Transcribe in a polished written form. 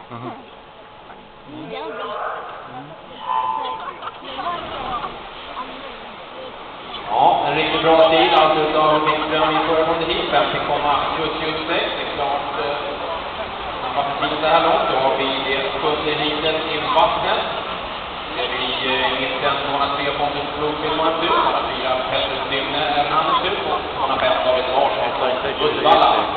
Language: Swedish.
Ja, en riktigt bra tid alltså utav Wikström i föregående hit, 50,76. Det är klart snabba tiden så här långt. Då har vi det sjunde heatet i vattnet. Det är i mitten 203 Pontus Blomqvist har tur, 204 Petter Stygner är hans tur och 205 David Larsson från Uddevalla.